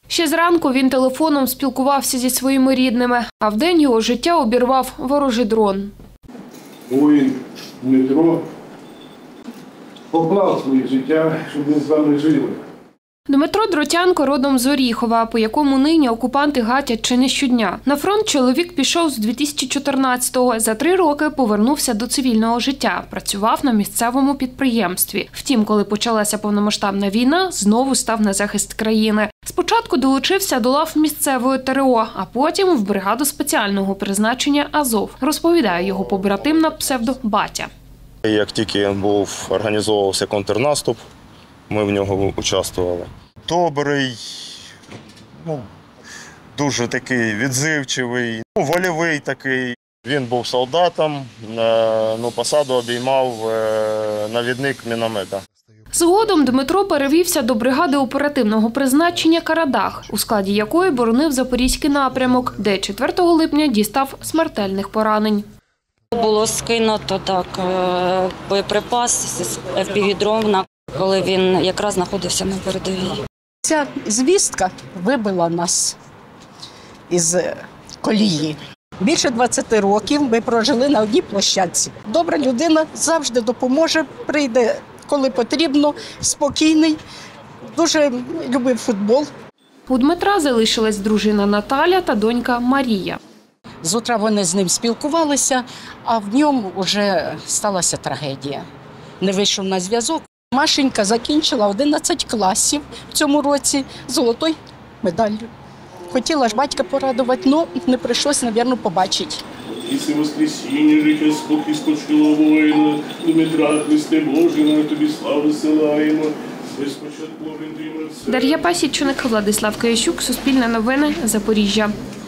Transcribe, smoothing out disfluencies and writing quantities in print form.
Ще зранку він телефоном спілкувався зі своїми рідними, а вдень його життя обірвав ворожий дрон. Воїн Дмитро поклав своє життя, щоб ми з вами жили. Дмитро Дротянко родом з Оріхова, по якому нині окупанти гатять чи не щодня. На фронт чоловік пішов з 2014-го. За 3 роки повернувся до цивільного життя. Працював на місцевому підприємстві. Втім, коли почалася повномасштабна війна, знову став на захист країни. Спочатку долучився до лав місцевої ТРО, а потім в бригаду спеціального призначення «Азов», розповідає його побратим на псевдо Батя. Як тільки організовувався контрнаступ, ми в нього участвували. Добрий, дуже такий відзивчивий, вольовий такий. Він був солдатом, посаду обіймав навідник міномета. Згодом Дмитро перевівся до бригади оперативного призначення «Карадах», у складі якої боронив Запорізький напрямок, де 4 липня дістав смертельних поранень. Було скинуто боєприпас з FPV-дрона, коли він якраз знаходився на передовій. Ця звістка вибила нас із колії. Більше 20 років ми прожили на одній площадці. Добра людина завжди допоможе, прийде, коли потрібно, спокійний, дуже любив футбол. У Дмитра залишилась дружина Наталя та донька Марія. З утра вони з ним спілкувалися, а в ньому вже сталася трагедія. Не вийшов на зв'язок. Машенька закінчила 11 класів в цьому році золотою медаллю. Хотіла ж батька порадувати, але не прийшлося, мабуть, побачити. Ісі воскресіння, життя спокій спочило воїна, Дмитра, Христе Боже, на тобі славу силаємо. Дар'я Пасічник, Владислав Киящук, Суспільне новини, Запоріжжя.